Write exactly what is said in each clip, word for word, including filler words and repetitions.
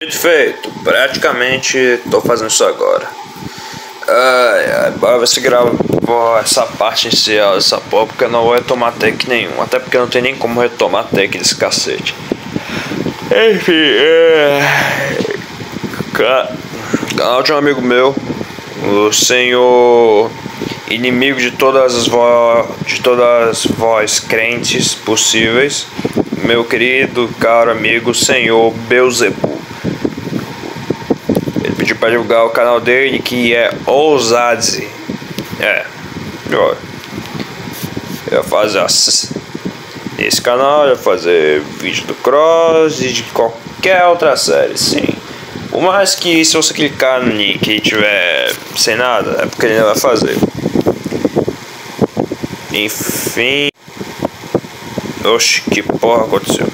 Feito, praticamente tô fazendo isso agora. Ai, ai, bora ver se grava essa parte inicial dessa porra, porque eu não vou retomar take nenhum. Até porque não tem nem como retomar take desse cacete. Enfim, é... canal de um amigo meu, o senhor inimigo de todas as vo... de todas as vozes crentes possíveis, meu querido caro amigo senhor Beelzebub. Ele pediu para divulgar o canal dele, que é Ousadice. É, eu ia fazer esse canal, ia fazer vídeo do Cross e de qualquer outra série, sim. Por mais que se você clicar no link e tiver sem nada, é porque ele não vai fazer. Enfim. Oxe, que porra aconteceu?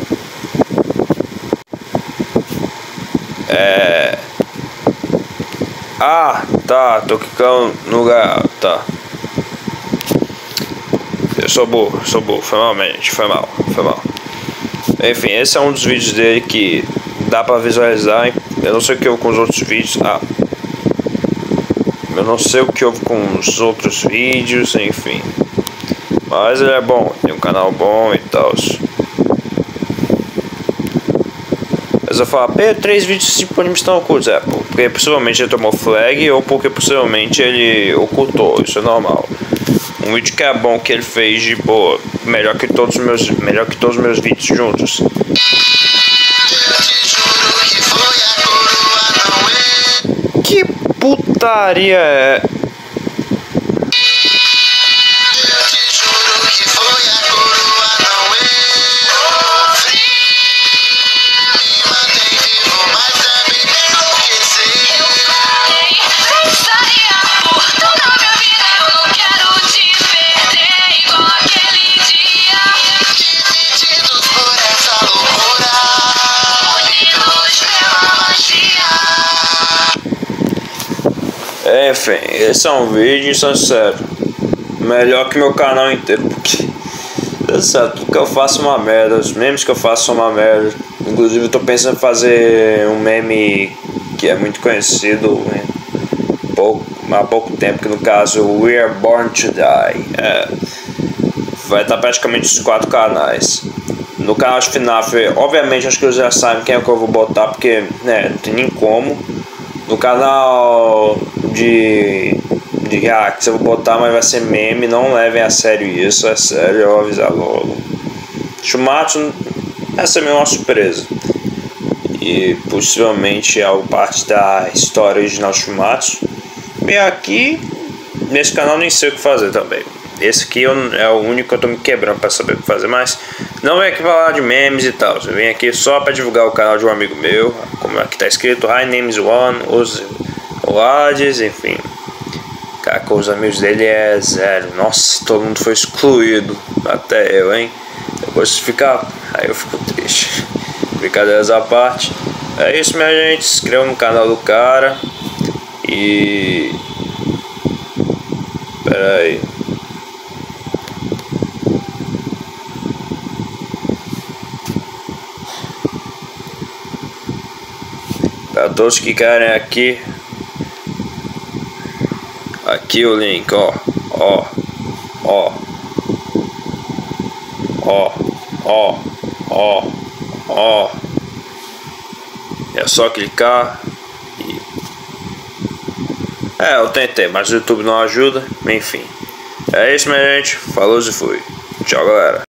É... Ah, tá, tô clicando no lugar, tá. Eu sou burro, sou burro, foi mal, gente, foi mal, foi mal. Enfim, esse é um dos vídeos dele que dá pra visualizar. Eu não sei o que houve com os outros vídeos. Ah, eu não sei o que houve com os outros vídeos, enfim. Mas ele é bom, tem um canal bom e tal. Mas eu falo, P, três vídeos disponíveis estão ocultos. É, porque possivelmente ele tomou flag ou porque possivelmente ele ocultou, isso é normal. Um vídeo que é bom que ele fez de boa, melhor que todos os meus, melhor que todos os meus vídeos juntos. Que putaria é? Enfim, esse é um vídeo sincero, melhor que meu canal inteiro, porque certo, tudo que eu faço é uma merda, os memes que eu faço são uma merda. Inclusive eu tô pensando em fazer um meme que é muito conhecido, né? pouco, há pouco tempo, que no caso We Are Born to Die. É, vai estar praticamente os quatro canais. No canal de F NAF, obviamente acho que vocês já sabem quem é que eu vou botar, porque né, não tem nem como. No canal de, de react eu vou botar, mas vai ser meme, não levem a sério isso, é sério, eu vou avisar logo. Shumatsu, essa é uma surpresa. E possivelmente é algo parte da história original Shumatsu. E aqui, nesse canal nem sei o que fazer também. Esse aqui é o único que eu tô me quebrando para saber o que fazer, mas não vem aqui falar de memes e tal. Eu venho aqui só para divulgar o canal de um amigo meu, como aqui tá escrito, High Names One, os Ousadice, enfim. Cara, com os amigos dele é zero. Nossa, todo mundo foi excluído, até eu, hein. Depois ficar, aí eu fico triste. Brincadeiras à parte. É isso, minha gente. Se inscreva no canal do cara. E... Pera aí. Para todos que querem aqui, aqui o link, ó, ó, ó, ó, ó, ó, ó, é só clicar e... É, eu tentei, mas o YouTube não ajuda, enfim. É isso, minha gente, falou e fui. Tchau, galera.